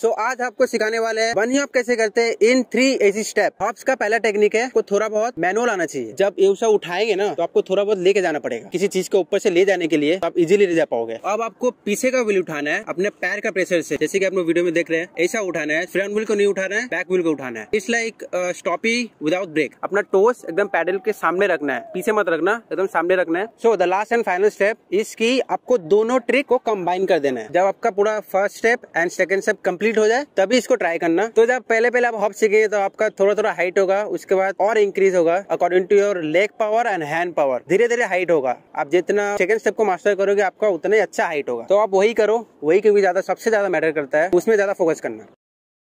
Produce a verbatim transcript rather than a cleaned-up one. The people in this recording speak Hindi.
सो so, आज आपको सिखाने वाले हैं बनी हॉप कैसे करते हैं in three easy step. Hops का पहला टेक्निक है को थोड़ा बहुत मैनुअल आना चाहिए। जब ये सब उठाएंगे ना तो आपको थोड़ा बहुत लेके जाना पड़ेगा। किसी चीज को ऊपर से ले जाने के लिए आप इजीली ले जा पाओगे। अब आपको पीछे का व्हील उठाना है अपने पैर का प्रेशर से, जैसे कि आप लोग वीडियो में देख रहे हैं। ऐसा उठाना है, फ्रंट व्हील को नहीं उठाना है, बैक व्हील को उठाना है। It's like stoppie without brake. अपना टोस एकदम पैडल के सामने रखना है, पीछे मत रखना, एकदम सामने रखना है। So the last and final step इसकी आपको दोनों ट्रिक को कंबाइन कर देना है। जब आपका पूरा first step and second step complete हो जाए तभी इसको ट्राई करना। तो जब पहले पहले आप हॉप सीखेंगे तो आपका थोड़ा थोड़ा हाइट होगा, उसके बाद और इंक्रीज होगा according to your leg power and hand power. धीरे धीरे हाइट होगा। आप जितना सेकंड स्टेप को मास्टर करोगे आपका उतना ही अच्छा हाइट होगा। तो आप वही करो, वही क्योंकि ज्यादा सबसे ज्यादा मैटर करता है, उसमें ज्यादा फोकस करना।